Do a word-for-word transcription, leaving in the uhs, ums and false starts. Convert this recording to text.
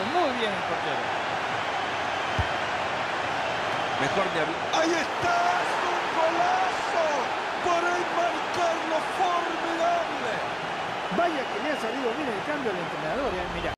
muy bien el portero. Mejor de hablar. ¡Ahí está! ¡Es un golazo! ¡Por ahí marcarlo formidable! Vaya que le ha salido bien el cambio al entrenador, ¿eh? Mirá.